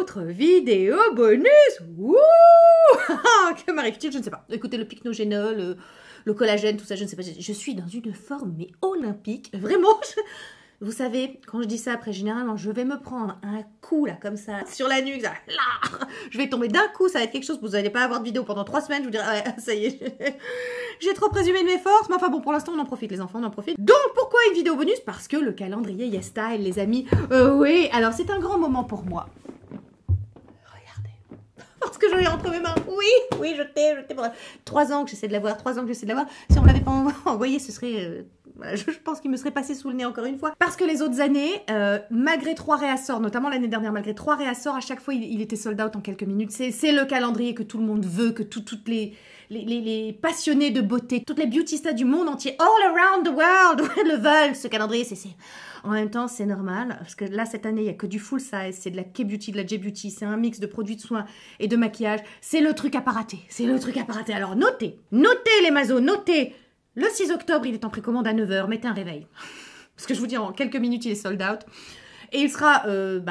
autre vidéo bonus. Wouh. Que m'arrive-t-il? Je ne sais pas. Écoutez, le pycnogénol, le collagène, tout ça, je ne sais pas. Je suis dans une forme, mais olympique. Vraiment, vous savez, quand je dis ça, après, généralement, je vais me prendre un coup, là, comme ça, sur la nuque, là, je vais tomber d'un coup, ça va être quelque chose, vous n'allez pas avoir de vidéo pendant 3 semaines, je vous dirai, ouais, ça y est, j'ai trop présumé de mes forces, mais enfin bon, pour l'instant, on en profite, les enfants, on en profite. Donc, pourquoi une vidéo bonus? Parce que le calendrier YesStyle, les amis, oui, alors c'est un grand moment pour moi. Regardez, parce que je l'ai entre mes mains, oui, je t'ai, 3 ans que j'essaie de l'avoir, 3 ans que j'essaie de l'avoir, si on me l'avait pas envoyé, ce serait... je pense qu'il me serait passé sous le nez encore une fois. Parce que les autres années, malgré 3 réassorts, notamment l'année dernière, malgré 3 réassorts, à chaque fois, il était sold out en quelques minutes. C'est le calendrier que tout le monde veut, que toutes les passionnés de beauté, toutes les beautistas du monde entier, all around the world, le veulent, ce calendrier. En même temps, c'est normal, parce que là, cette année, il n'y a que du full size, c'est de la K-Beauty, de la J-Beauty, c'est un mix de produits de soins et de maquillage. C'est le truc à pas rater, c'est le truc à pas rater. Alors, notez les mazos, notez. Le 6 octobre, il est en précommande à 9 h. Mettez un réveil. Parce que je vous dis, en quelques minutes, il est sold out. Et il sera,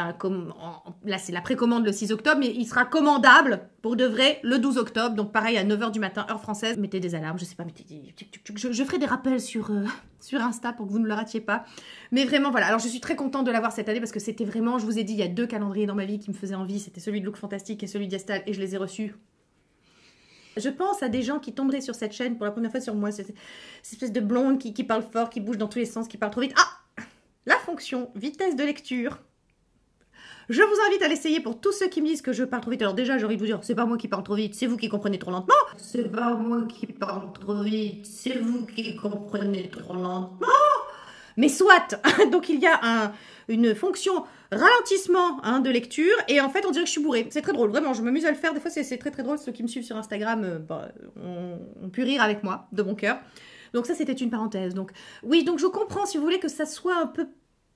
là, c'est la précommande le 6 octobre, mais il sera commandable pour de vrai le 12 octobre. Donc, pareil, à 9 h du matin, heure française. Mettez des alarmes, je sais pas, mettez des... Je ferai des rappels sur Insta pour que vous ne le ratiez pas. Mais vraiment, voilà. Alors, je suis très contente de l'avoir cette année parce que c'était vraiment, je vous ai dit, il y a 2 calendriers dans ma vie qui me faisaient envie. C'était celui de Look Fantastique et celui d'YesStyle et je les ai reçus. Je pense à des gens qui tomberaient sur cette chaîne pour la première fois sur moi. Cette espèce de blonde qui parle fort, qui bouge dans tous les sens, qui parle trop vite. Ah! La fonction vitesse de lecture. Je vous invite à l'essayer pour tous ceux qui me disent que je parle trop vite. Alors déjà, j'ai envie de vous dire, c'est pas moi qui parle trop vite, c'est vous qui comprenez trop lentement. C'est pas moi qui parle trop vite, c'est vous qui comprenez trop lentement. Mais soit, donc il y a une fonction ralentissement de lecture et en fait on dirait que je suis bourrée. C'est très drôle, vraiment, je m'amuse à le faire. Des fois c'est très drôle, ceux qui me suivent sur Instagram ont pu rire avec moi, de bon cœur. Donc ça c'était une parenthèse. Donc oui, donc je comprends si vous voulez que ça soit un peu...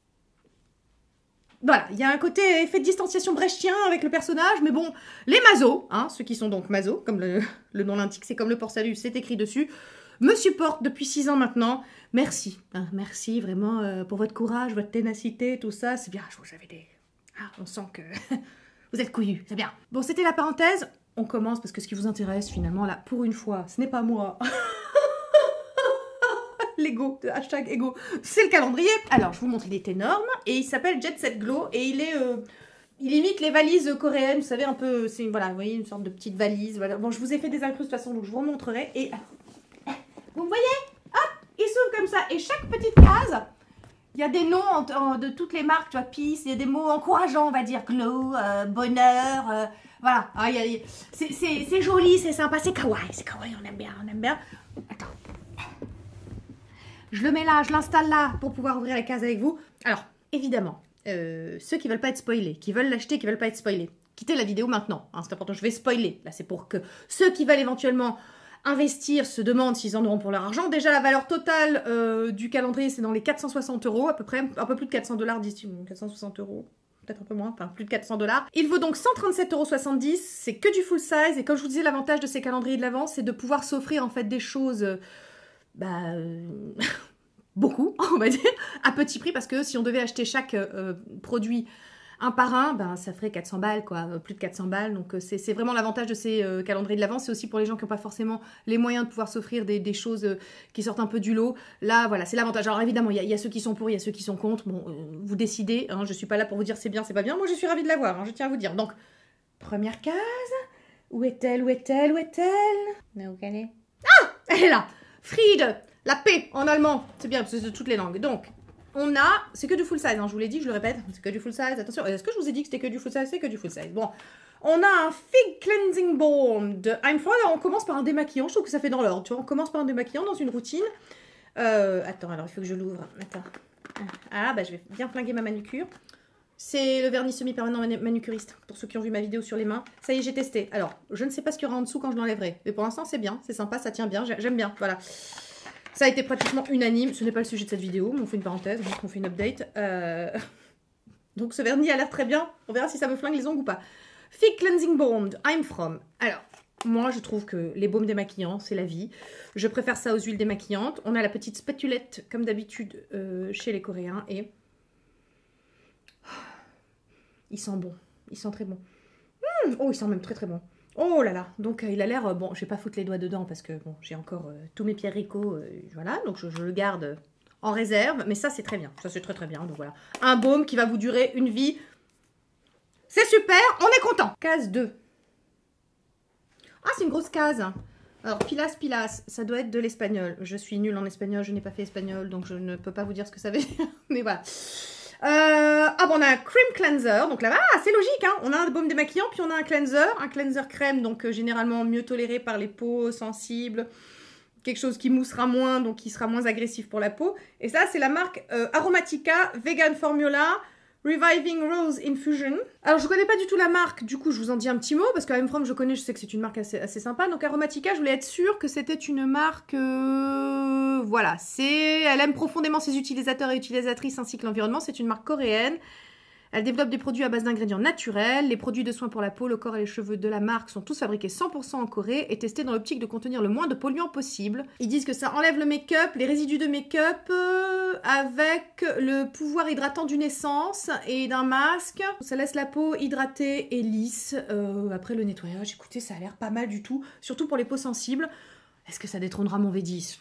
Voilà, il y a un côté effet de distanciation brechtien avec le personnage, mais bon, les mazos, ceux qui sont donc mazos, comme le nom l'indique, c'est comme le port-salut, c'est écrit dessus, me supportent depuis 6 ans maintenant. Merci, merci vraiment pour votre courage, votre ténacité, tout ça, c'est bien, j'avais des... on sent que vous êtes couillus, c'est bien. Bon, c'était la parenthèse, on commence parce que ce qui vous intéresse finalement, là, pour une fois, ce n'est pas moi. L'ego, hashtag ego, c'est le calendrier. Alors, je vous montre, il est énorme et il s'appelle Jet Set Glow et il imite les valises coréennes, vous savez, un peu, c'est, voilà, vous voyez, une sorte de petite valise, voilà. Bon, je vous ai fait des incrustes de toute façon, donc je vous remontrerai et... Vous me voyez? Hop, il s'ouvre comme ça. Et chaque petite case, il y a des noms de toutes les marques, tu vois, Peace, il y a des mots encourageants, on va dire, glow, bonheur, voilà. C'est joli, c'est sympa, c'est kawaii, on aime bien, Attends. Je le mets là, je l'installe là pour pouvoir ouvrir la case avec vous. Alors, évidemment, ceux qui veulent pas être spoilés, qui veulent l'acheter, qui veulent pas être spoilés, quittez la vidéo maintenant, c'est important, je vais spoiler. Là, c'est pour que ceux qui veulent éventuellement investir se demandent s'ils en auront pour leur argent. Déjà, la valeur totale du calendrier, c'est dans les 460 € à peu près, un peu plus de 400 $ d'ici, 460 €, peut-être un peu moins, enfin plus de 400 $. Il vaut donc 137,70 €, c'est que du full size, et comme je vous disais, l'avantage de ces calendriers de l'Avent, c'est de pouvoir s'offrir en fait des choses, beaucoup, on va dire, à petit prix, parce que si on devait acheter chaque produit un par un, ça ferait 400 balles, quoi, plus de 400 balles. Donc c'est vraiment l'avantage de ces calendriers de l'Avent. C'est aussi pour les gens qui n'ont pas forcément les moyens de pouvoir s'offrir des choses qui sortent un peu du lot. Là, voilà, c'est l'avantage. Alors évidemment, il y a ceux qui sont pour, il y a ceux qui sont contre. Bon, vous décidez, je ne suis pas là pour vous dire c'est bien, c'est pas bien. Moi, je suis ravie de l'avoir, je tiens à vous dire. Donc, première case. Où est-elle? Ah, elle est là. Friede, la paix en allemand. C'est bien, c'est de toutes les langues. Donc, on a, c'est que du full size, je vous l'ai dit, je le répète, c'est que du full size, attention, est-ce que je vous ai dit que c'était que du full size? C'est que du full size. Bon, on a un Fig Cleansing Balm de I'm From, alors on commence par un démaquillant, je trouve que ça fait dans l'ordre, tu vois, on commence par un démaquillant dans une routine. Attends, alors il faut que je l'ouvre, attends. Je vais bien flinguer ma manucure. C'est le vernis semi-permanent manucuriste, pour ceux qui ont vu ma vidéo sur les mains. Ça y est, j'ai testé. Alors, je ne sais pas ce qu'il y aura en dessous quand je l'enlèverai, mais pour l'instant c'est bien, c'est sympa, ça tient bien, j'aime bien, voilà. Ça a été pratiquement unanime. Ce n'est pas le sujet de cette vidéo, mais on fait une parenthèse, on fait une update. Donc ce vernis a l'air très bien. On verra si ça me flingue les ongles ou pas. Fig Cleansing Balm, I'm From. Alors, moi je trouve que les baumes démaquillants, c'est la vie. Je préfère ça aux huiles démaquillantes. On a la petite spatulette, comme d'habitude, chez les Coréens. Et il sent bon. Il sent très bon. Oh, il sent même très très bon. Oh là là, donc il a l'air... bon, je vais pas foutre les doigts dedans parce que bon, j'ai encore tous mes Pierrico, voilà, donc je le garde en réserve. Mais ça, c'est très bien, ça c'est très très bien, donc voilà. Un baume qui va vous durer une vie. C'est super, on est content. Case 2. Ah, c'est une grosse case. Alors, pilas, pilas, ça doit être de l'espagnol. Je suis nulle en espagnol, je n'ai pas fait espagnol, donc je ne peux pas vous dire ce que ça veut dire. Mais voilà. Ah bon, on a un cream cleanser, donc là, c'est logique, hein. On a un baume démaquillant, puis on a un cleanser crème, donc généralement mieux toléré par les peaux sensibles, quelque chose qui moussera moins, donc qui sera moins agressif pour la peau. Et ça, c'est la marque Aromatica Vegan Formula Reviving Rose Infusion. Alors, je connais pas du tout la marque, du coup, je vous en dis un petit mot, parce que M-From, je connais, je sais que c'est une marque assez sympa. Donc, Aromatica, je voulais être sûre que c'était une marque... voilà, elle aime profondément ses utilisateurs et utilisatrices ainsi que l'environnement. C'est une marque coréenne. Elle développe des produits à base d'ingrédients naturels. Les produits de soins pour la peau, le corps et les cheveux de la marque sont tous fabriqués 100% en Corée et testés dans l'optique de contenir le moins de polluants possible. Ils disent que ça enlève le make-up, les résidus de make-up avec le pouvoir hydratant d'une essence et d'un masque. Ça laisse la peau hydratée et lisse après le nettoyage. Écoutez, ça a l'air pas mal du tout, surtout pour les peaux sensibles. Est-ce que ça détrônera mon V10?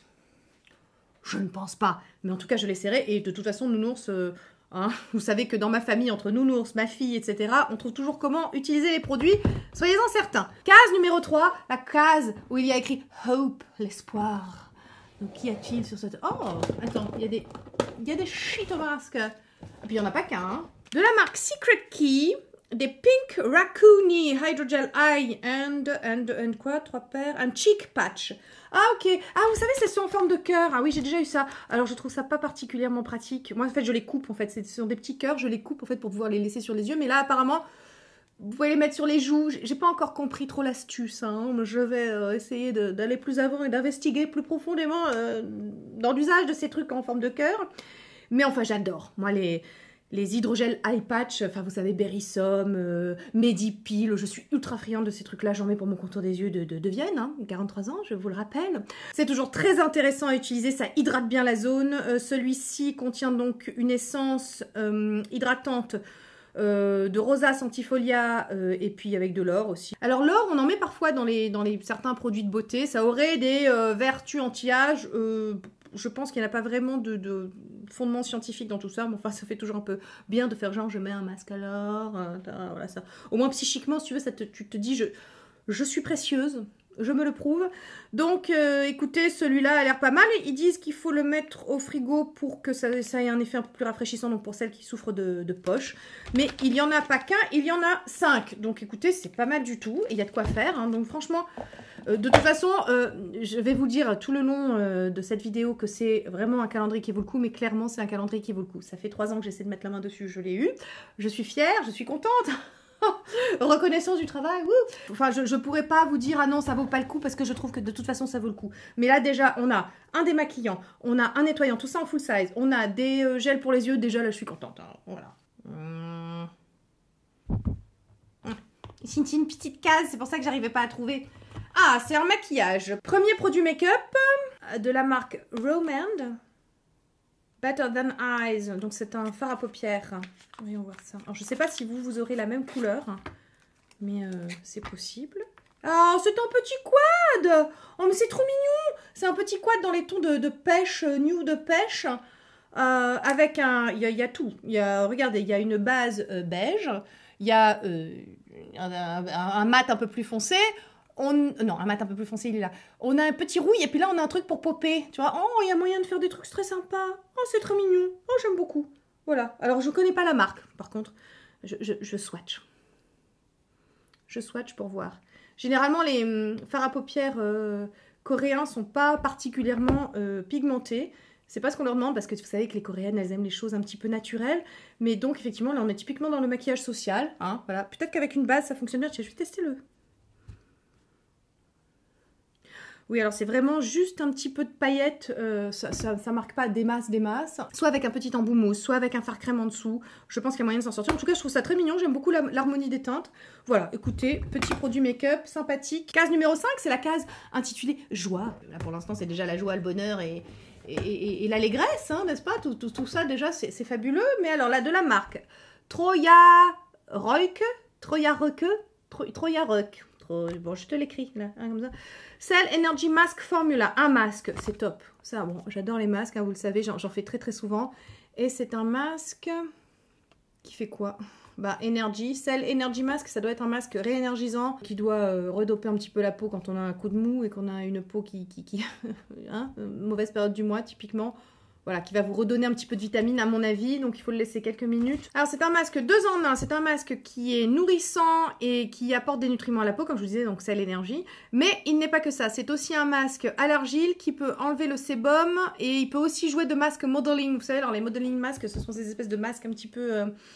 Je ne pense pas, mais en tout cas, je l'essaierai et de toute façon, Nounours... hein, vous savez que dans ma famille, entre Nounours, ma fille, etc., on trouve toujours comment utiliser les produits. Soyez-en certains. Case numéro 3, la case où il y a écrit « Hope », l'espoir. Donc, qu'y a-t-il sur cette... Oh, attends, il y a des shit au masque. Et puis, il n'y en a pas qu'un. Hein. De la marque Secret Key, des Pink Raccoony Hydrogel Eye and quoi, 3 paires, un cheek patch. Ah, ok. Ah, vous savez, c'est ceux en forme de cœur. Ah oui, j'ai déjà eu ça. Alors, je trouve ça pas particulièrement pratique. Moi, en fait, je les coupe, en fait. Ce sont des petits cœurs. Je les coupe, en fait, pour pouvoir les laisser sur les yeux. Mais là, apparemment, vous pouvez les mettre sur les joues. J'ai pas encore compris trop l'astuce. Hein. Je vais essayer d'aller plus avant et d'investiguer plus profondément dans l'usage de ces trucs en forme de cœur. Mais enfin, j'adore. Moi, les hydrogels eye patch, enfin vous savez, Berrysom, Medipil, je suis ultra friande de ces trucs-là, j'en mets pour mon contour des yeux de Vienne, hein, 43 ans, je vous le rappelle. C'est toujours très intéressant à utiliser, ça hydrate bien la zone. Celui-ci contient donc une essence hydratante de Rosa Centifolia et puis avec de l'or aussi. Alors l'or, on en met parfois dans certains produits de beauté, ça aurait des vertus anti-âge. Je pense qu'il n'y a pas vraiment de fondement scientifique dans tout ça, mais enfin, ça fait toujours un peu bien de faire genre, je mets un masque alors, voilà ça. Au moins, psychiquement, si tu veux, tu te dis, je suis précieuse, je me le prouve. Donc, écoutez, celui-là a l'air pas mal. Ils disent qu'il faut le mettre au frigo pour que ça ait un effet un peu plus rafraîchissant, donc pour celles qui souffrent de poche. Mais il n'y en a pas qu'un, il y en a 5. Donc, écoutez, c'est pas mal du tout. Il y a de quoi faire, hein. Donc, franchement... de toute façon, je vais vous dire tout le long de cette vidéo que c'est vraiment un calendrier qui vaut le coup, mais clairement, c'est un calendrier qui vaut le coup. Ça fait 3 ans que j'essaie de mettre la main dessus, je l'ai eu. Je suis fière, je suis contente. Reconnaissance du travail, wouh. Enfin, je pourrais pas vous dire, ah non, ça vaut pas le coup, parce que je trouve que de toute façon, ça vaut le coup. Mais là, déjà, on a un démaquillant, on a un nettoyant, tout ça en full size. On a des gels pour les yeux, déjà, là, je suis contente. Hein. Voilà. Ici, une petite case, c'est pour ça que j'arrivais pas à trouver... Ah, c'est un maquillage. Premier produit make-up de la marque Romand. Better Than Eyes. Donc, c'est un fard à paupières. Voyons voir ça. Alors, je sais pas si vous aurez la même couleur. Mais c'est possible. Oh, c'est un petit quad. Oh, mais c'est trop mignon. C'est un petit quad dans les tons de pêche, nude de pêche. Avec un... Il y a tout. Regardez, il y a une base beige. Il y a un mat un peu plus foncé. Non, un mat un peu plus foncé, il est là. On a un petit rouille et puis là, on a un truc pour popper. Tu vois, oh, il y a moyen de faire des trucs très sympas. Oh, c'est très mignon. Oh, j'aime beaucoup. Voilà. Alors, je connais pas la marque, par contre. Je swatch. Je swatch pour voir. Généralement, les fards à paupières coréens sont pas particulièrement pigmentés. C'est pas ce qu'on leur demande parce que vous savez que les coréennes, elles aiment les choses un petit peu naturelles. Mais donc, effectivement, là, on est typiquement dans le maquillage social. Hein, voilà. Peut-être qu'avec une base, ça fonctionne bien. Je vais tester le... Oui, alors c'est vraiment juste un petit peu de paillettes, ça marque pas des masses, soit avec un petit embout mousse, soit avec un fard crème en dessous, je pense qu'il y a moyen de s'en sortir. En tout cas, je trouve ça très mignon, j'aime beaucoup l'harmonie des teintes. Voilà, écoutez, petit produit make-up, sympathique. Case numéro 5, c'est la case intitulée Joie. Là, pour l'instant, c'est déjà la joie, le bonheur et l'allégresse, hein, n'est-ce pas? Tout ça, déjà, c'est fabuleux. Mais alors là, de la marque Troya Reuke, Troya Rock. Bon, je te l'écris là, hein, comme ça. Cell Energy Mask Formula. Un masque, c'est top. Ça, bon, j'adore les masques, hein, vous le savez, j'en fais très très souvent. Et c'est un masque qui fait quoi? Bah, Energy, Cell Energy Mask, ça doit être un masque réénergisant qui doit redoper un petit peu la peau quand on a un coup de mou et qu'on a une peau qui hein, mauvaise période du mois typiquement. Voilà, qui va vous redonner un petit peu de vitamine à mon avis, donc il faut le laisser quelques minutes. Alors c'est un masque 2 en 1, c'est un masque qui est nourrissant et qui apporte des nutriments à la peau, comme je vous disais, donc c'est l'énergie. Mais il n'est pas que ça, c'est aussi un masque à l'argile qui peut enlever le sébum et il peut aussi jouer de masque modeling. Vous savez, alors les modeling masques, ce sont ces espèces de masques un petit peu...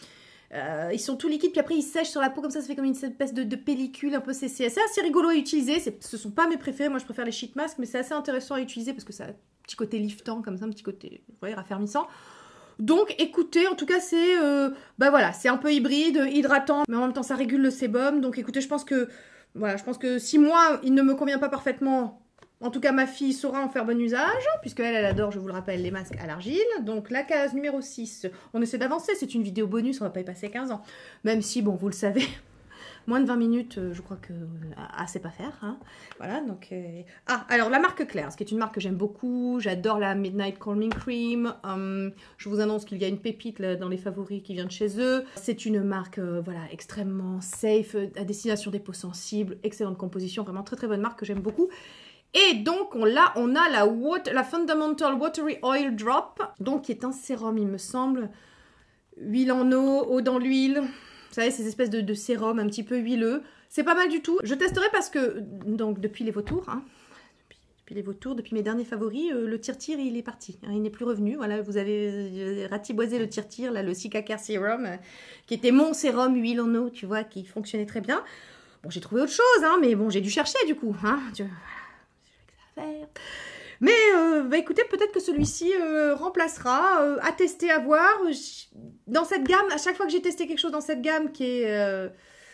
ils sont tout liquides, puis après ils sèchent sur la peau comme ça fait comme une espèce de pellicule, un peu c'est assez rigolo à utiliser. Ce sont pas mes préférés, moi je préfère les sheet masks, mais c'est assez intéressant à utiliser parce que ça a un petit côté liftant comme ça, un petit côté, vous voyez, raffermissant. Donc écoutez, en tout cas c'est bah voilà, c'est un peu hybride, hydratant, mais en même temps ça régule le sébum. Donc écoutez, je pense que voilà, je pense que si moi il ne me convient pas parfaitement, en tout cas ma fille saura en faire bon usage, puisque elle adore, je vous le rappelle, les masques à l'argile. Donc la case numéro 6, on essaie d'avancer, c'est une vidéo bonus, on va pas y passer 15 ans. Même si, bon, vous le savez, moins de 20 minutes, je crois que c'est pas faire. Hein. Voilà, donc... Ah, alors la marque Claire's, qui est une marque que j'aime beaucoup, j'adore la Midnight Calming Cream. Je vous annonce qu'il y a une pépite là, dans les favoris qui vient de chez eux. C'est une marque, voilà, extrêmement safe, à destination des peaux sensibles, excellente composition, vraiment très très bonne marque que j'aime beaucoup. Et donc, on a la Fundamental Watery Oil Drop, donc qui est un sérum, il me semble. Huile en eau dans l'huile. Vous savez, ces espèces de sérum un petit peu huileux. C'est pas mal du tout. Je testerai parce que, donc, depuis les vautours, hein, depuis mes derniers favoris, le tire-tire, il est parti. Hein, il n'est plus revenu. Voilà, vous avez ratiboisé le tire-tire, là, le Cicacare Serum, qui était mon sérum huile en eau, tu vois, qui fonctionnait très bien. Bon, j'ai trouvé autre chose, hein, mais bon, j'ai dû chercher, du coup. Hein, mais bah écoutez, peut-être que celui-ci remplacera, à tester, à voir. Dans cette gamme, à chaque fois que j'ai testé quelque chose dans cette gamme qui est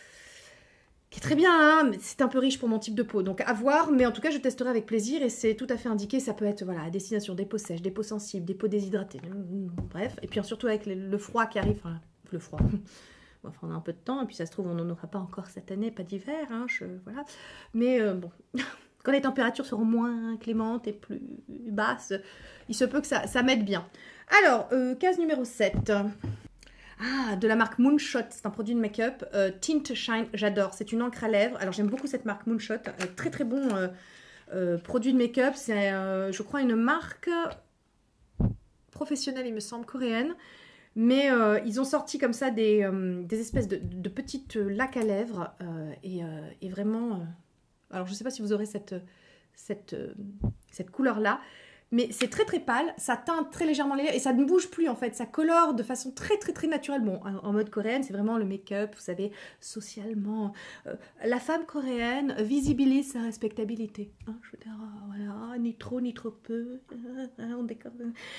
très bien, hein, mais c'est un peu riche pour mon type de peau, donc à voir. Mais en tout cas, je testerai avec plaisir et c'est tout à fait indiqué. Ça peut être voilà, à destination des peaux sèches, des peaux sensibles, des peaux déshydratées, bref. Et puis surtout avec le froid qui arrive, enfin le froid. Enfin, on a un peu de temps et puis ça se trouve, on n'en aura pas encore cette année, pas d'hiver, hein, voilà. Mais bon... Quand les températures seront moins clémentes et plus basses, il se peut que ça m'aide bien. Alors, case numéro 7. Ah, de la marque Moonshot. C'est un produit de make-up. Tint Shine, j'adore. C'est une encre à lèvres. Alors, j'aime beaucoup cette marque Moonshot. Très, très bon produit de make-up. C'est, je crois, une marque professionnelle, il me semble, coréenne. Mais ils ont sorti comme ça des espèces de petites lacs à lèvres. Et vraiment... Alors, je ne sais pas si vous aurez cette couleur-là, mais c'est très très pâle, ça teinte très légèrement les lèvres et ça ne bouge plus en fait, ça colore de façon très très très naturelle. Bon, en mode coréenne, c'est vraiment le make-up, vous savez, socialement. La femme coréenne visibilise sa respectabilité. Hein, je veux dire, voilà, ni trop peu, on décore...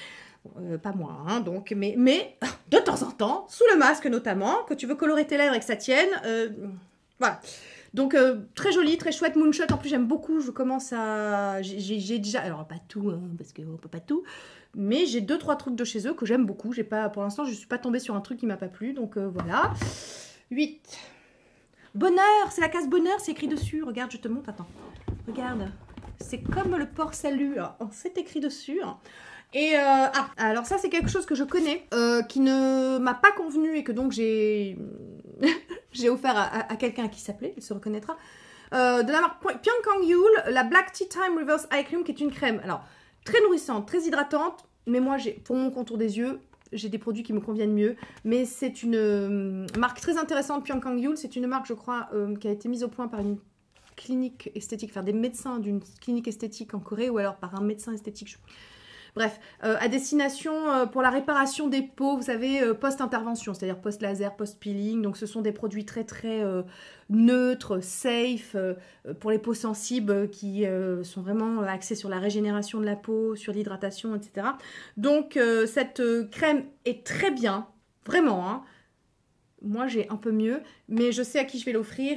pas moi, hein, donc, mais de temps en temps, sous le masque notamment, que tu veux colorer tes lèvres et que ça tienne, voilà. Donc, très joli, très chouette. Moonshot, en plus, j'aime beaucoup. Je commence à... J'ai déjà... Alors, pas tout, hein, parce qu'on peut pas tout. Mais j'ai 2-3 trucs de chez eux que j'aime beaucoup. J'ai pas, pour l'instant, je ne suis pas tombée sur un truc qui m'a pas plu. Donc, voilà. 8. Bonheur. C'est la case bonheur. C'est écrit dessus. Regarde, je te montre. Attends. Regarde. C'est comme le port salut. C'est écrit dessus. Et alors ça, c'est quelque chose que je connais, qui ne m'a pas convenu et que donc j'ai... j'ai offert à quelqu'un qui s'appelait, il se reconnaîtra, de la marque Pyeongkang Yul, la Black Tea Time Reverse Eye Cream, qui est une crème, alors, très nourrissante, très hydratante, mais moi, pour mon contour des yeux, j'ai des produits qui me conviennent mieux, mais c'est une marque très intéressante, Pyeongkang Yul, c'est une marque, je crois, qui a été mise au point par une clinique esthétique, enfin des médecins d'une clinique esthétique en Corée, ou alors par un médecin esthétique, bref, à destination pour la réparation des peaux, vous savez, post-intervention, c'est-à-dire post-laser, post-peeling. Donc, ce sont des produits très, très neutres, safe, pour les peaux sensibles qui sont vraiment axés sur la régénération de la peau, sur l'hydratation, etc. Donc, cette crème est très bien, vraiment, hein. Moi, j'ai un peu mieux, mais je sais à qui je vais l'offrir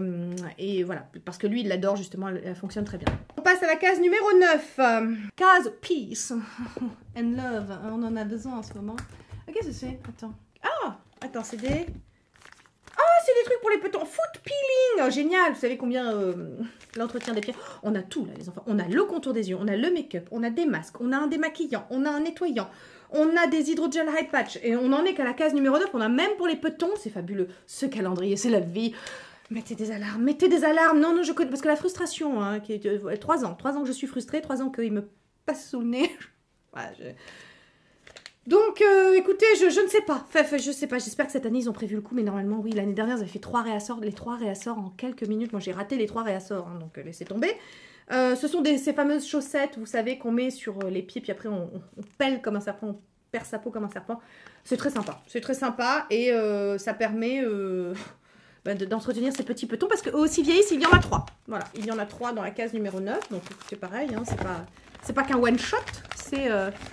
et voilà, parce que lui, il l'adore, justement, elle fonctionne très bien. On passe à la case numéro 9. Case Peace and Love. On en a besoin en ce moment. Qu'est-ce que c'est? Attends. Ah! Attends, c'est des... Ah, c'est des trucs pour les petons. Foot peeling, oh, génial. Vous savez combien l'entretien des pieds. On a tout là, les enfants. On a le contour des yeux, on a le make-up, on a des masques, on a un démaquillant, on a un nettoyant, on a des hydrogel high patch. Et on en est qu'à la case numéro 9. On a même pour les petons. C'est fabuleux. Ce calendrier, c'est la vie. Mettez des alarmes, mettez des alarmes. Non, non, je connais. Parce que la frustration, hein, qui est 3 ans que je suis frustrée, 3 ans qu'il me passe sous le nez. Voilà, donc, écoutez, je ne sais pas. Enfin, je sais pas. J'espère que cette année, ils ont prévu le coup. Mais normalement, oui, l'année dernière, ils avaient fait 3 réassorts. Les 3 réassorts en quelques minutes. Moi, j'ai raté les 3 réassorts. Hein, donc, laissez tomber. Ce sont ces fameuses chaussettes, vous savez, qu'on met sur les pieds. Puis après, on pèle comme un serpent. On perd sa peau comme un serpent. C'est très sympa. C'est très sympa. Et ça permet d'entretenir ces petits petons. Parce qu'eux aussi vieillissent, il y en a 3. Voilà. Il y en a 3 dans la case numéro 9. Donc, c'est pareil. Hein, c'est pas qu'un one-shot. C'est...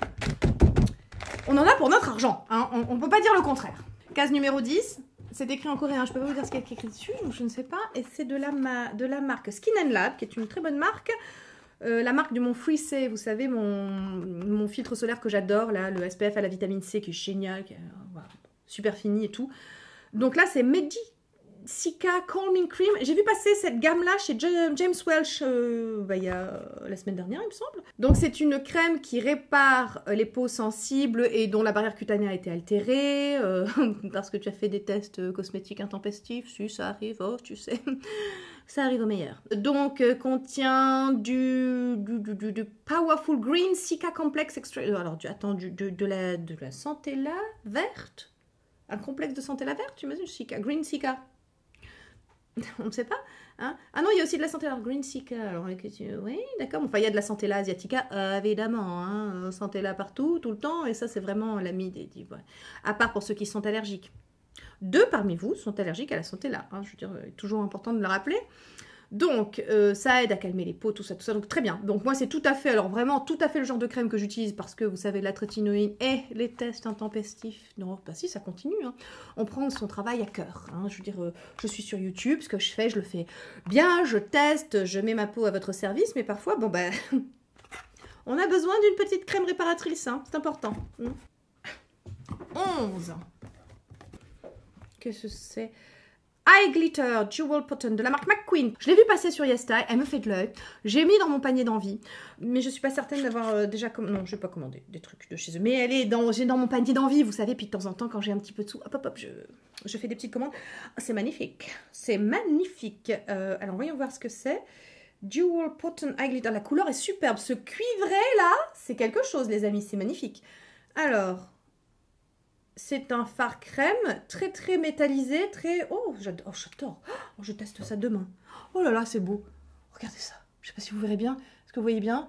On en a pour notre argent, hein. On ne peut pas dire le contraire. Case numéro 10, c'est écrit en coréen, je peux pas vous dire ce qu'il y a écrit dessus, je ne sais pas. Et c'est de la marque Skin & Lab, qui est une très bonne marque. La marque de mon Freesay, vous savez, mon filtre solaire que j'adore, là, le SPF à la vitamine C, qui est génial, qui est, voilà, super fini et tout. Donc là, c'est Medica Calming Cream. J'ai vu passer cette gamme-là chez James Welch il y a la semaine dernière, il me semble. Donc c'est une crème qui répare les peaux sensibles et dont la barrière cutanée a été altérée parce que tu as fait des tests cosmétiques intempestifs. Si, ça arrive, oh, tu sais. Ça arrive au meilleur. Donc, contient du Powerful Green Cica Complex Extract. Alors, de la Centella verte. Un complexe de Centella verte, tu imagines, Cica, Green Cica. On ne sait pas. Hein. Ah non, il y a aussi de la Centella Green Cica. Alors, oui, d'accord. Enfin, il y a de la Centella asiatica, évidemment. Hein. Centella partout, tout le temps. Et ça, c'est vraiment l'ami des... Ouais. À part pour ceux qui sont allergiques. 2 parmi vous sont allergiques à la Centella. Hein. Je veux dire, toujours important de le rappeler. Donc, ça aide à calmer les peaux, tout ça. Donc, très bien. Donc, moi, c'est tout à fait, alors vraiment, tout à fait le genre de crème que j'utilise parce que, vous savez, la trétinoïne et les tests intempestifs. Non, bah si, ça continue. Hein. On prend son travail à cœur. Hein. Je veux dire, je suis sur YouTube. Ce que je fais, je le fais bien. Je teste, je mets ma peau à votre service. Mais parfois, bon, ben, on a besoin d'une petite crème réparatrice. Hein. C'est important. 11. Qu'est-ce que c'est? Eye Glitter Jewel Potent de la marque McQueen. Je l'ai vu passer sur Yestai, elle me fait de l'œil. J'ai mis dans mon panier d'envie, mais je suis pas certaine d'avoir déjà commandé. Non, je vais pas commander des trucs de chez eux, mais elle est j'ai dans mon panier d'envie, vous savez, puis de temps en temps, quand j'ai un petit peu de sous, hop, je fais des petites commandes. C'est magnifique, c'est magnifique. Alors, voyons voir ce que c'est. Jewel Potent Eye Glitter, la couleur est superbe. Ce cuivré là, c'est quelque chose, les amis, c'est magnifique. Alors... C'est un fard crème très très métallisé, très... Oh, j'adore. Oh, je teste ça demain. Oh là là, c'est beau. Regardez ça. Je sais pas si vous verrez bien. Est-ce que vous voyez bien?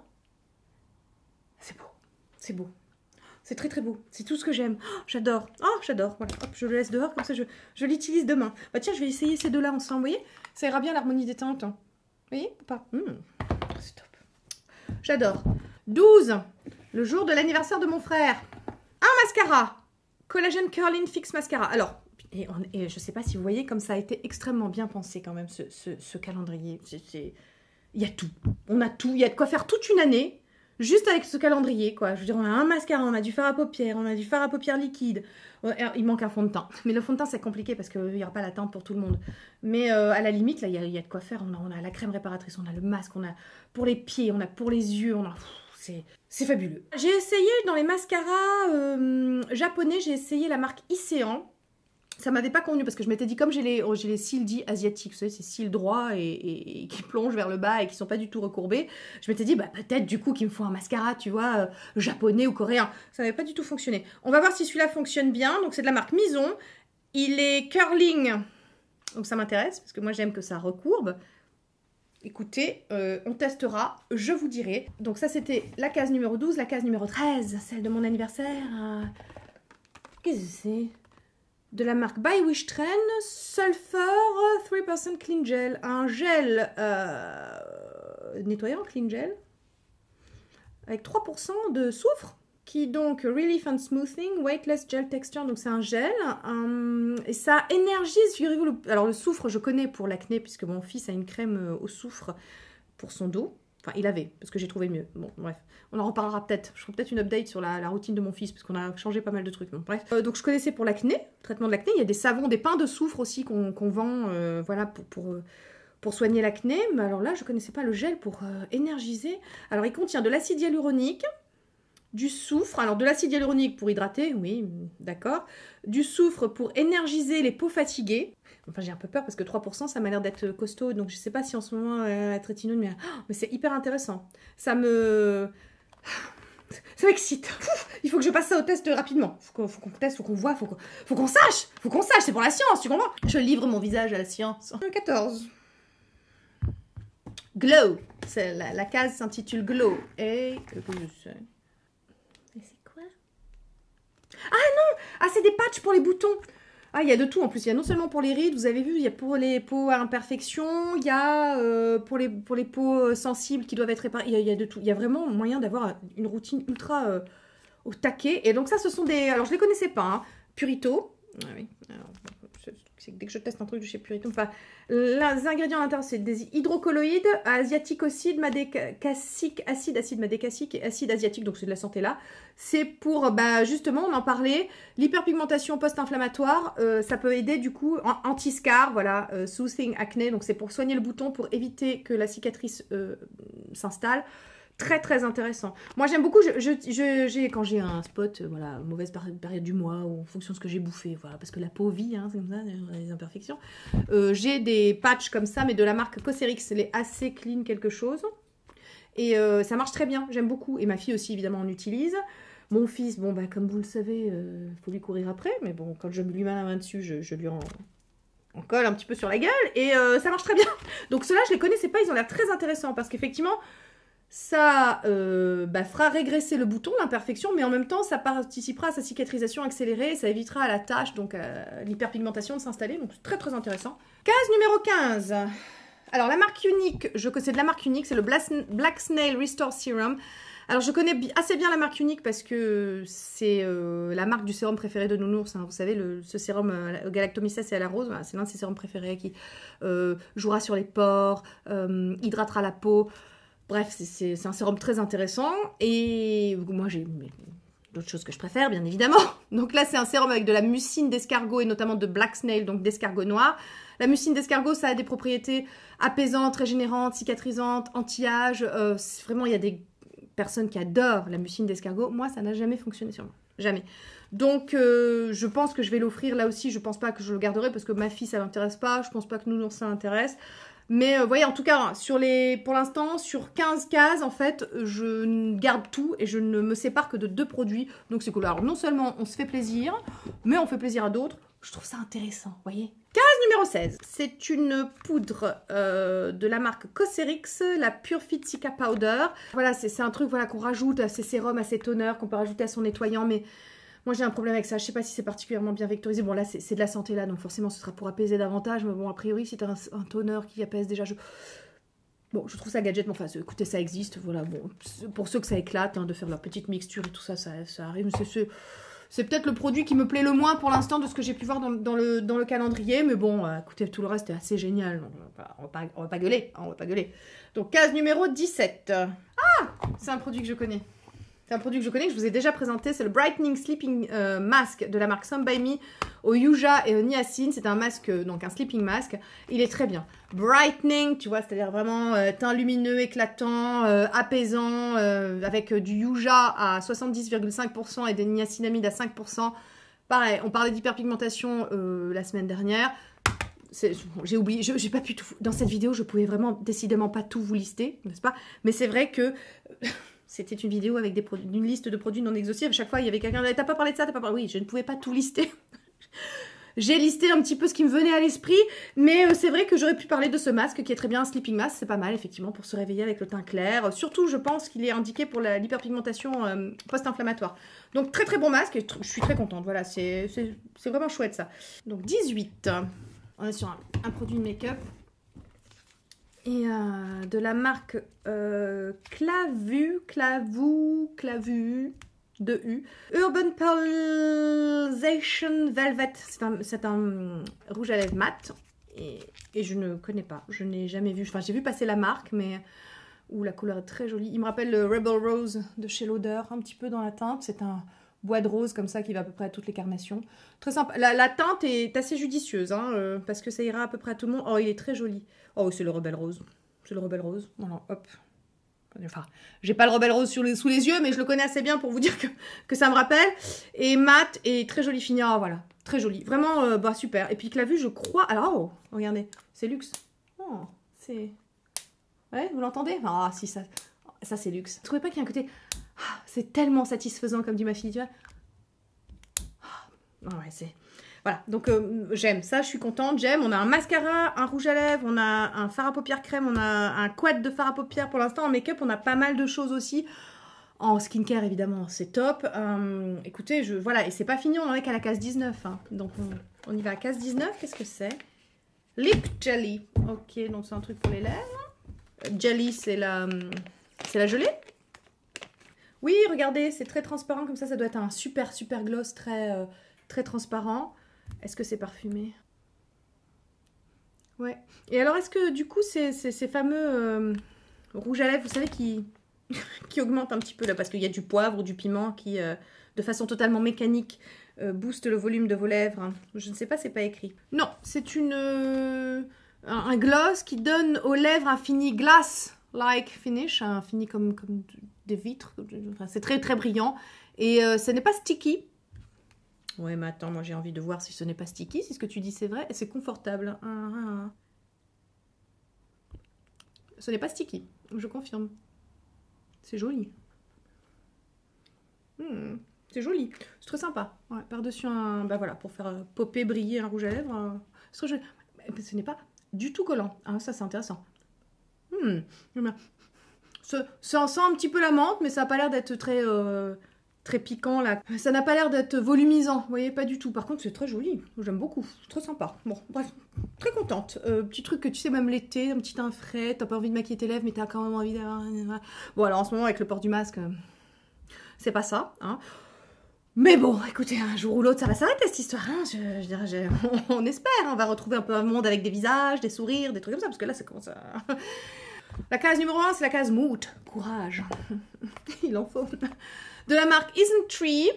C'est beau. C'est beau. C'est très très beau. C'est tout ce que j'aime. Oh, j'adore. Oh, j'adore. Voilà. Hop, je le laisse dehors. Comme ça, je l'utilise demain. Bah tiens, je vais essayer ces deux-là ensemble. Vous voyez? Ça ira bien l'harmonie des teintes. Vous voyez ou pas? C'est top. J'adore. 12. Le jour de l'anniversaire de mon frère. Un mascara. Collagen Curling Fix Mascara. Alors, et je ne sais pas si vous voyez comme ça a été extrêmement bien pensé quand même, ce calendrier. Il y a tout. On a tout. Il y a de quoi faire toute une année, juste avec ce calendrier, quoi. Je veux dire, on a un mascara, on a du fard à paupières, on a du fard à paupières liquide. Il manque un fond de teint. Mais le fond de teint, c'est compliqué parce qu'il n'y aura pas la teinte pour tout le monde. Mais à la limite, là, il y a de quoi faire. On a la crème réparatrice, on a le masque, on a pour les pieds, on a pour les yeux, on a... C'est fabuleux. J'ai essayé dans les mascaras japonais, j'ai essayé la marque Isean. Ça m'avait pas convenu parce que je m'étais dit, comme j'ai les cils dits asiatiques, vous savez, ces cils droits et qui plongent vers le bas et qui sont pas du tout recourbés, je m'étais dit, bah peut-être du coup qu'il me faut un mascara, tu vois, japonais ou coréen. Ça n'avait pas du tout fonctionné. On va voir si celui-là fonctionne bien. Donc c'est de la marque Mison. Il est curling. Donc ça m'intéresse parce que moi j'aime que ça recourbe. Écoutez, on testera, je vous dirai. Donc ça, c'était la case numéro 12, la case numéro 13, celle de mon anniversaire. Qu'est-ce que c'est? De la marque By Wish Trend, Sulfur 3% Clean Gel. Un gel nettoyant, clean gel, avec 3% de soufre. Qui donc Relief and Smoothing, Weightless Gel Texture, donc c'est un gel, et ça énergise, figurez-vous, alors le soufre je connais pour l'acné, puisque mon fils a une crème au soufre pour son dos, Enfin, il avait, parce que j'ai trouvé mieux. Bon, bref. On en reparlera peut-être. Je ferai peut-être une update sur la routine de mon fils, parce qu'on a changé pas mal de trucs. Bon, bref. Donc, je connaissais pour l'acné, traitement de l'acné. Il y a des savons, des pains de soufre aussi qu'on vend, voilà, pour soigner l'acné. Mais alors là, je connaissais pas le gel pour énergiser. Alors, il contient de l'acide hyaluronique, du soufre. Alors, de l'acide hyaluronique pour hydrater, oui, d'accord. Du soufre pour énergiser les peaux fatiguées. Enfin, j'ai un peu peur parce que 3%, ça m'a l'air d'être costaud. Donc, je sais pas si en ce moment, être rétinone, mais c'est hyper intéressant. Ça m'excite. Il faut que je passe ça au test rapidement. Faut qu'on teste, faut qu'on voit, faut qu'on sache. Faut qu'on sache, c'est pour la science, tu comprends? Je livre mon visage à la science. 14. Glow. La case s'intitule Glow. Et que je sais. Mais c'est quoi? Ah non! Ah, c'est des patchs pour les boutons. Ah, il y a de tout en plus. Il y a non seulement pour les rides, vous avez vu, il y a pour les peaux à imperfection, il y a pour les peaux sensibles qui doivent être réparées. Il y a de tout. Il y a vraiment moyen d'avoir une routine ultra au taquet. Et donc ça, ce sont des... Alors, je ne les connaissais pas. Hein. Purito. Ah oui. Alors, dès que je teste un truc de chez Purito, enfin, les ingrédients à l'intérieur, c'est des hydrocolloïdes, asiaticocide, madécassique, acide madécassique et acide asiatique, donc c'est de la santé là. C'est pour, justement, on en parlait, l'hyperpigmentation post-inflammatoire, ça peut aider du coup, anti-scar, voilà, soothing acné, donc c'est pour soigner le bouton, pour éviter que la cicatrice s'installe. Très très intéressant. Moi j'aime beaucoup, quand j'ai un spot, voilà, mauvaise période du mois, ou en fonction de ce que j'ai bouffé, voilà, parce que la peau vit, hein, c'est comme ça, les imperfections. J'ai des patchs comme ça, mais de la marque Cosrx, les AC Clean quelque chose. Et ça marche très bien, j'aime beaucoup. Et ma fille aussi, évidemment, en utilise. Mon fils, bon, comme vous le savez, faut lui courir après, mais bon, quand je lui mets la main dessus, je lui en colle un petit peu sur la gueule, et ça marche très bien. Donc ceux-là, je les connaissais pas, ils ont l'air très intéressants, parce qu'effectivement, ça fera régresser le bouton, l'imperfection, mais en même temps, ça participera à sa cicatrisation accélérée, ça évitera à la tache, donc l'hyperpigmentation de s'installer, donc c'est très très intéressant. Case numéro 15. Alors la marque Unique, c'est de la marque Unique, c'est le Black Snail Restore Serum. Alors je connais assez bien la marque Unique parce que c'est la marque du sérum préféré de Nounours, hein. Vous savez, ce sérum Galactomyces et à la rose, voilà, c'est l'un de ses sérums préférés qui jouera sur les pores, hydratera la peau. Bref, c'est un sérum très intéressant. Et moi, j'ai d'autres choses que je préfère, bien évidemment. Donc là, c'est un sérum avec de la mucine d'escargot et notamment de black snail, donc d'escargot noir. La mucine d'escargot, ça a des propriétés apaisantes, régénérantes, cicatrisantes, anti-âge. Vraiment, il y a des personnes qui adorent la mucine d'escargot. Moi, ça n'a jamais fonctionné sur moi. Jamais. Donc, je pense que je vais l'offrir là aussi. Je pense pas que je le garderai parce que ma fille, ça l'intéresse pas. Je pense pas que Nounours, ça l'intéresse. Mais vous voyez, en tout cas, pour l'instant, sur 15 cases, en fait, je garde tout et je ne me sépare que de 2 produits. Donc c'est cool. Alors non seulement on se fait plaisir, mais on fait plaisir à d'autres. Je trouve ça intéressant, vous voyez. Case numéro 16. C'est une poudre de la marque Cosrx, la Pure Fit Cica Powder. Voilà, c'est un truc voilà, qu'on rajoute à ses sérums, à ses toners, qu'on peut rajouter à son nettoyant, mais... Moi, j'ai un problème avec ça. Je sais pas si c'est particulièrement bien vectorisé. Bon, là, c'est de la santé, là. Donc, forcément, ce sera pour apaiser davantage. Mais bon, a priori, c'est un toner qui apaise déjà. Bon, je trouve ça gadget. Mais enfin, écoutez, ça existe. Voilà, bon. Pour ceux que ça éclate, hein, de faire leur petite mixture et tout ça, ça arrive. C'est peut-être le produit qui me plaît le moins pour l'instant de ce que j'ai pu voir dans le calendrier. Mais bon, écoutez, tout le reste est assez génial. Donc, on va pas gueuler. Hein, on va pas gueuler. Donc, case numéro 17. Ah, c'est un produit que je connais. C'est un produit que je connais, que je vous ai déjà présenté. C'est le Brightening Sleeping Mask de la marque Some By Me au Yuja et au Niacin. C'est un masque, donc un sleeping mask. Il est très bien. Brightening, tu vois, c'est-à-dire vraiment teint lumineux, éclatant, apaisant, avec du Yuja à 70,5% et des niacinamides à 5%. Pareil, on parlait d'hyperpigmentation la semaine dernière. J'ai oublié, j'ai pas pu tout... Dans cette vidéo, je pouvais vraiment décidément pas tout vous lister, n'est-ce pas? Mais c'est vrai que... C'était une vidéo avec une liste de produits non exhaustifs. À chaque fois, il y avait quelqu'un qui disait « T'as pas parlé de ça, t'as pas parlé... » Oui, je ne pouvais pas tout lister. J'ai listé un petit peu ce qui me venait à l'esprit. Mais c'est vrai que j'aurais pu parler de ce masque qui est très bien un sleeping mask. C'est pas mal, effectivement, pour se réveiller avec le teint clair. Surtout, je pense qu'il est indiqué pour l'hyperpigmentation post-inflammatoire. Donc, très très bon masque. Et je suis très contente. Voilà, c'est vraiment chouette, ça. Donc, 18. On est sur un produit de make-up. Et de la marque Clavu de U. Urban Pulsation Velvet. C'est un rouge à lèvres mat. Et je ne connais pas. Je n'ai jamais vu. Enfin, j'ai vu passer la marque, mais Ouh, la couleur est très jolie. Il me rappelle le Rebel Rose de chez L'Odeur, un petit peu dans la teinte. C'est un bois de rose comme ça qui va à peu près à toutes les carnations. Très sympa. La teinte est assez judicieuse, hein, parce que ça ira à peu près à tout le monde. Oh, il est très joli. Oh, c'est le Rebel Rose. C'est le Rebel Rose. Non, non, hop. Enfin, j'ai pas le Rebel Rose sous les yeux, mais je le connais assez bien pour vous dire que ça me rappelle. Et mat et très joli fini. Oh, voilà, très joli. Vraiment, bah super. Et puis que la vue, je crois... Alors, oh, regardez, c'est luxe. Oh, c'est... Ouais, vous l'entendez? Ah, si, ça c'est luxe. Vous trouvez pas qu'il y a un côté... Ah, c'est tellement satisfaisant, comme dit ma fille, tu vois? Ah, ouais, c'est... Voilà, donc j'aime ça, je suis contente, j'aime. On a un mascara, un rouge à lèvres, on a un fard à paupières crème, on a un quad de fard à paupières. Pour l'instant, en make-up, on a pas mal de choses aussi. En skincare, évidemment, c'est top. Écoutez, voilà, et c'est pas fini, on en est qu'à la case 19. Hein. Donc, on y va à case 19. Qu'est-ce que c'est? Lip Jelly. Ok, donc c'est un truc pour les lèvres. Jelly, c'est la gelée. Oui, regardez, c'est très transparent, comme ça doit être un super, super gloss, très, très transparent. Est-ce que c'est parfumé? Ouais. Et alors, est-ce que du coup, ces fameux rouges à lèvres, vous savez, qui augmentent un petit peu, là, parce qu'il y a du poivre ou du piment qui, de façon totalement mécanique, booste le volume de vos lèvres. Je ne sais pas, c'est pas écrit. Non, c'est un gloss qui donne aux lèvres un fini glass-like finish, un fini comme des vitres. Enfin, c'est très, très brillant. Et ce n'est pas sticky. Ouais, mais attends, moi j'ai envie de voir si ce n'est pas sticky. Si ce que tu dis c'est vrai, et c'est confortable. Ce n'est pas sticky, je confirme. C'est joli. C'est joli. C'est très sympa. Ouais, par-dessus un... Bah voilà, pour faire popper, briller un rouge à lèvres. C'est très joli. Mais ce n'est pas du tout collant. Ah, ça c'est intéressant. Ça sent un petit peu la menthe, mais ça n'a pas l'air d'être très... très piquant là. Ça n'a pas l'air d'être volumisant, vous voyez, pas du tout. Par contre, c'est très joli, j'aime beaucoup, très sympa. Bon, bref, très contente. Petit truc que tu sais, même l'été, un petit teint frais, t'as pas envie de maquiller tes lèvres, mais t'as quand même envie d'avoir... Bon, alors en ce moment, avec le port du masque, c'est pas ça, hein. Mais bon, écoutez, un jour ou l'autre, ça va s'arrêter cette histoire, hein. Je dirais, on espère, hein. On va retrouver un peu un monde avec des visages, des sourires, des trucs comme ça, parce que là, ça commence à... La case numéro 1, c'est la case mood, courage. Il en faut. De la marque Isn't Tree,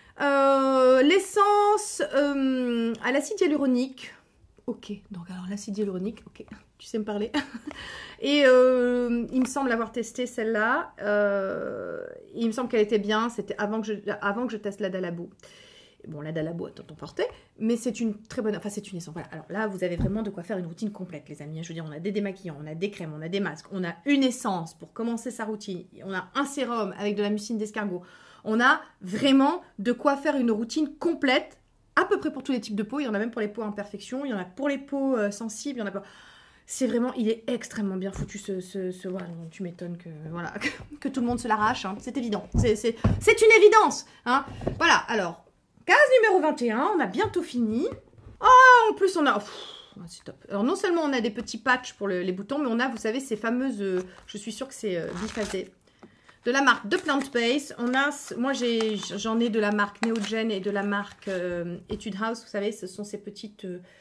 l'essence à l'acide hyaluronique. Ok, donc alors l'acide hyaluronique, ok, tu sais me parler. Et il me semble avoir testé celle-là. Il me semble qu'elle était bien, c'était avant que je teste la Dalabo. Bon, la Dalabo, attends, porté, mais c'est une très bonne... Enfin, c'est une essence. Voilà. Alors là, vous avez vraiment de quoi faire une routine complète, les amis. Je veux dire, on a des démaquillants, on a des crèmes, on a des masques, on a une essence pour commencer sa routine, on a un sérum avec de la mucine d'escargot. On a vraiment de quoi faire une routine complète, à peu près pour tous les types de peau. Il y en a même pour les peaux en imperfection, il y en a pour les peaux sensibles, il y en a pour... C'est vraiment, il est extrêmement bien foutu ce voilà, tu m'étonnes que, voilà, que tout le monde se l'arrache, hein. C'est évident. C'est une évidence, hein. Voilà, alors... Case numéro 21, on a bientôt fini. Oh, en plus, on a... c'est top. Alors, non seulement on a des petits patchs pour les boutons, mais on a, vous savez, ces fameuses... je suis sûre que c'est biphasé. De la marque de Plant Base. On a... Moi, j'en ai de la marque Neogen et de la marque Etude House. Vous savez, ce sont ces petites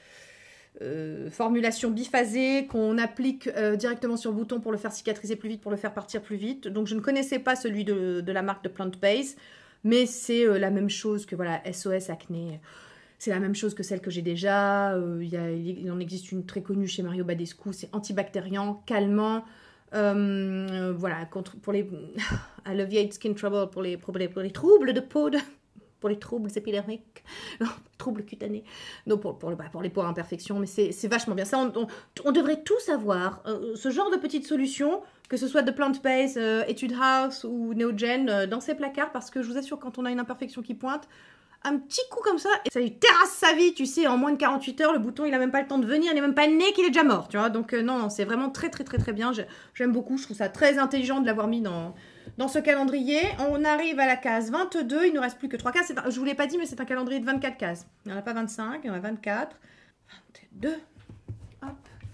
formulations biphasées qu'on applique directement sur le bouton pour le faire cicatriser plus vite, pour le faire partir plus vite. Donc, je ne connaissais pas celui de la marque de Plant Base. Mais c'est la même chose que voilà, SOS Acné. C'est la même chose que celle que j'ai déjà. Il en existe une très connue chez Mario Badescu. C'est antibactériant, calmant. Voilà, pour les Alleviate Skin Trouble, pour les troubles de peau, pour les troubles épidermiques, non, troubles cutanés. Non, pour les peaux à imperfection. Mais c'est vachement bien. Ça, on devrait tous avoir ce genre de petites solutions, que ce soit de Plant Base, Etude House ou Neogen, dans ses placards, parce que je vous assure, quand on a une imperfection qui pointe, un petit coup comme ça, et ça lui terrasse sa vie, tu sais, en moins de 48 heures, le bouton, il a même pas le temps de venir, il n'est même pas né qu'il est déjà mort, tu vois. Donc non, c'est vraiment très, très, très, très bien. J'aime beaucoup, je trouve ça très intelligent de l'avoir mis dans ce calendrier. On arrive à la case 22, il ne nous reste plus que 3 cases. Je ne vous l'ai pas dit, mais c'est un calendrier de 24 cases. Il n'y en a pas 25, il y en a 24. 22. Hop.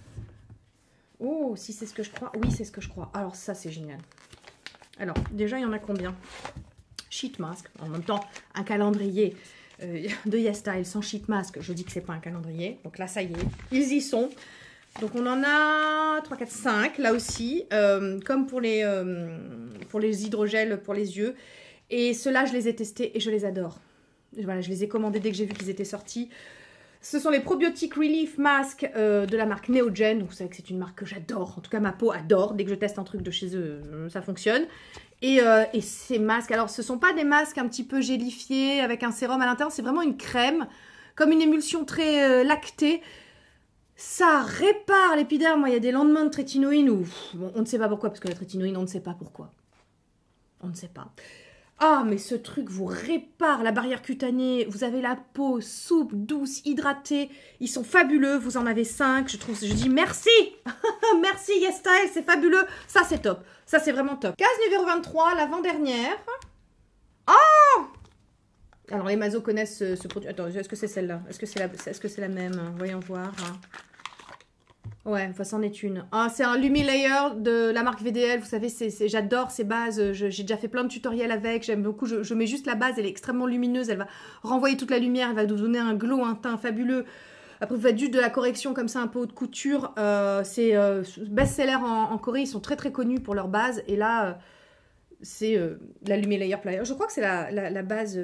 Oh, si c'est ce que je crois. Oui, c'est ce que je crois. Alors ça, c'est génial. Alors, déjà, il y en a combien? Sheet mask. En même temps, un calendrier de YesStyle sans sheet mask, je dis que c'est pas un calendrier. Donc là, ça y est, ils y sont. Donc on en a 3, 4, 5 là aussi, comme pour les hydrogels pour les yeux. Et ceux-là, je les ai testés et je les adore. Voilà, je les ai commandés dès que j'ai vu qu'ils étaient sortis. Ce sont les Probiotic Relief Mask de la marque Neogen. Donc vous savez que c'est une marque que j'adore. En tout cas, ma peau adore. Dès que je teste un truc de chez eux, ça fonctionne. Et ces masques, alors ce ne sont pas des masques un petit peu gélifiés avec un sérum à l'intérieur. C'est vraiment une crème, comme une émulsion très lactée. Ça répare l'épiderme. Moi, il y a des lendemains de trétinoïne où bon, on ne sait pas pourquoi, parce que la trétinoïne, on ne sait pas pourquoi. On ne sait pas. Ah, mais ce truc vous répare la barrière cutanée. Vous avez la peau souple, douce, hydratée. Ils sont fabuleux. Vous en avez 5. Je dis merci. Merci YesStyle, c'est fabuleux. Ça, c'est top. Ça, c'est vraiment top. Case numéro 23, l'avant-dernière. Oh! Alors, les Masos connaissent ce produit. Attends, est-ce que c'est celle-là? Est-ce que c'est la même? Voyons voir. Ouais, enfin, c'en est une. Ah, c'est un Lumilayer de la marque VDL. Vous savez, j'adore ces bases. J'ai déjà fait plein de tutoriels avec. J'aime beaucoup. Je mets juste la base. Elle est extrêmement lumineuse. Elle va renvoyer toute la lumière. Elle va nous donner un glow, un teint fabuleux. Après, vous faites juste de la correction comme ça, un peu haute couture. C'est best-seller en Corée. Ils sont très, très connus pour leur base. Et là, c'est la Lumilayer Player. Je crois que c'est la base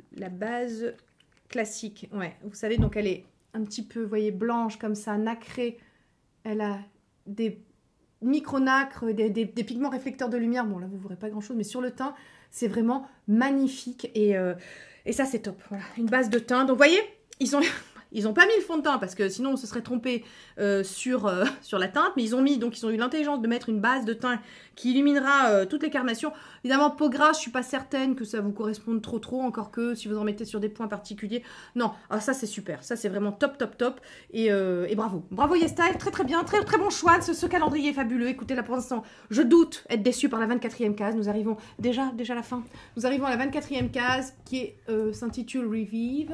classique. Ouais, vous savez, donc elle est un petit peu, vous voyez, blanche comme ça, nacrée. Elle a des micro-nacres, des pigments réflecteurs de lumière. Bon, là, vous ne verrez pas grand-chose, mais sur le teint, c'est vraiment magnifique. Et ça, c'est top. Voilà, une base de teint. Donc, vous voyez, ils ont pas mis le fond de teint parce que sinon, on se serait trompé sur la teinte. Mais ils ont eu l'intelligence de mettre une base de teint qui illuminera toutes les carnations. Évidemment, peau grasse, je suis pas certaine que ça vous corresponde trop. Encore que si vous en mettez sur des points particuliers. Non, ah, ça, c'est super. Ça, c'est vraiment top. Et bravo. Bravo YesStyle. Très bien. Très bon choix. Ce calendrier est fabuleux. Écoutez, là, pour l'instant, je doute être déçue par la 24e case. Nous arrivons déjà à la fin. Nous arrivons à la 24e case qui s'intitule Revive.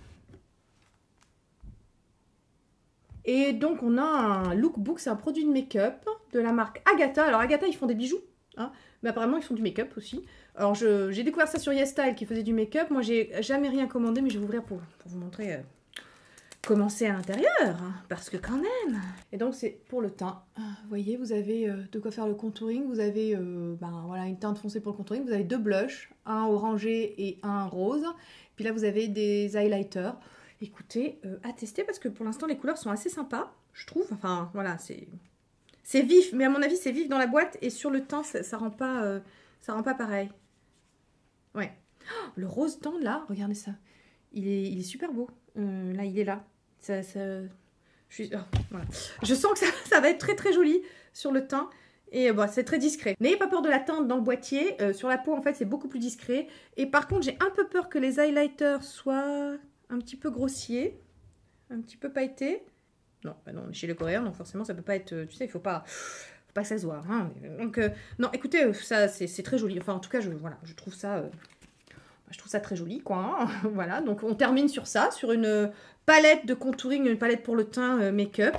Et donc, on a un lookbook, c'est un produit de make-up de la marque Agatha. Alors, Agatha, ils font des bijoux, hein, mais apparemment, ils font du make-up aussi. Alors, j'ai découvert ça sur YesStyle qui faisait du make-up. Moi, j'ai jamais rien commandé, mais je vais ouvrir pour vous montrer comment c'est à l'intérieur, hein, parce que quand même. Et donc, c'est pour le teint. Vous voyez, vous avez de quoi faire le contouring. Vous avez voilà, une teinte foncée pour le contouring. Vous avez 2 blushs, un orangé et un rose. Puis là, vous avez des highlighters. Écoutez, à tester parce que pour l'instant les couleurs sont assez sympas, je trouve. Enfin voilà, c'est vif, mais à mon avis c'est vif dans la boîte et sur le teint ça rend pas pareil. Ouais. Oh, le rose tendre là, regardez ça, il est super beau. Là il est là. Voilà. Je sens que ça va être très joli sur le teint. Et bon, c'est très discret. N'ayez pas peur de la teinte dans le boîtier. Sur la peau en fait c'est beaucoup plus discret. Et par contre j'ai un peu peur que les highlighters soient un petit peu grossier, un petit peu pailleté. Non, bah non, on est chez les Coréens, donc forcément ça peut pas être, tu sais, il faut pas que ça se voit. Hein. Donc non, écoutez, ça c'est très joli. Enfin en tout cas, je trouve ça très joli, quoi. Hein. Voilà, donc on termine sur ça, sur une palette de contouring, une palette pour le teint make-up.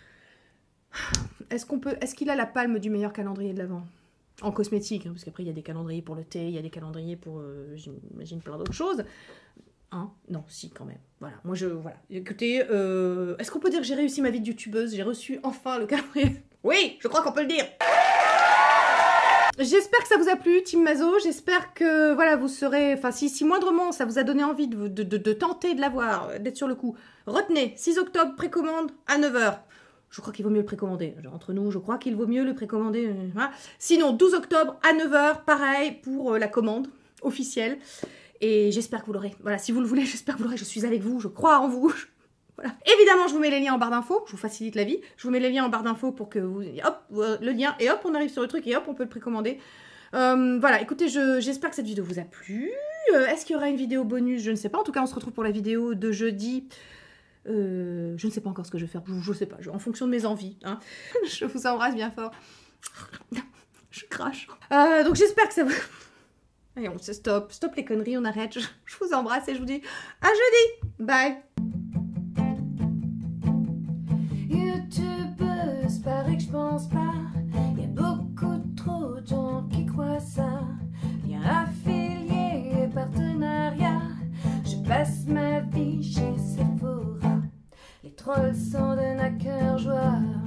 Est-ce qu'il a la palme du meilleur calendrier de l'Avent? En cosmétique, hein, parce qu'après il y a des calendriers pour le thé, il y a des calendriers pour, j'imagine, plein d'autres choses. Hein? Non, si, quand même. Voilà, moi voilà. Écoutez, est-ce qu'on peut dire que j'ai réussi ma vie de youtubeuse? J'ai reçu enfin le calendrier. Oui, je crois qu'on peut le dire. J'espère que ça vous a plu, Team Maso. J'espère que, voilà, vous serez... Enfin, si moindrement ça vous a donné envie de tenter de l'avoir, d'être sur le coup, retenez, 6 octobre, précommande à 9 h. Je crois qu'il vaut mieux le précommander. Entre nous, je crois qu'il vaut mieux le précommander. Voilà. Sinon, 12 octobre à 9 h, pareil pour la commande officielle. Et j'espère que vous l'aurez. Voilà, si vous le voulez, j'espère que vous l'aurez. Je suis avec vous, je crois en vous. Voilà. Évidemment, je vous mets les liens en barre d'infos. Je vous facilite la vie. Je vous mets les liens en barre d'infos pour que vous... Hop, le lien. Et hop, on arrive sur le truc. Et hop, on peut le précommander. Voilà, écoutez, j'espère que cette vidéo vous a plu. Est-ce qu'il y aura une vidéo bonus? Je ne sais pas. En tout cas, on se retrouve pour la vidéo de jeudi. Je ne sais pas encore ce que je vais faire. Je ne sais pas. En fonction de mes envies. Hein. Je vous embrasse bien fort. Je crache. Donc, j'espère que ça vous... Allez, on se stop les conneries, on arrête. Je vous embrasse et je vous dis à jeudi. Bye. YouTubeuse, paraît que je pense pas. Il y a beaucoup trop de gens qui croient ça. Lien affilié, partenariat. Je passe ma vie chez Sephora. Les trolls s'en donnent à cœur joie.